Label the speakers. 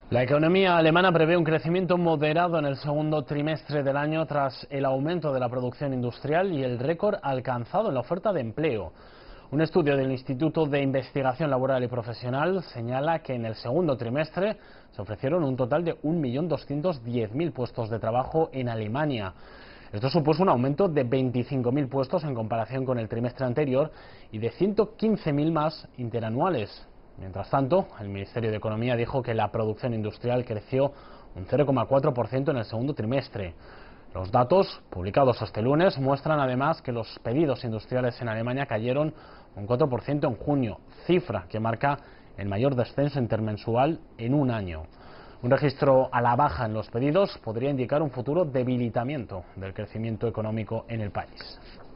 Speaker 1: La economía alemana prevé un crecimiento moderado en el segundo trimestre del año tras el aumento de la producción industrial y el récord alcanzado en la oferta de empleo. Un estudio del Instituto de Investigación Laboral y Profesional señala que en el segundo trimestre se ofrecieron un total de 1.210.000 puestos de trabajo en Alemania. Esto supuso un aumento de 25.000 puestos en comparación con el trimestre anterior y de 115.000 más interanuales. Mientras tanto, el Ministerio de Economía dijo que la producción industrial creció un 0,4% en el segundo trimestre. Los datos, publicados este lunes, muestran además que los pedidos industriales en Alemania cayeron un 4% en junio, cifra que marca el mayor descenso intermensual en un año. Un registro a la baja en los pedidos podría indicar un futuro debilitamiento del crecimiento económico en el país.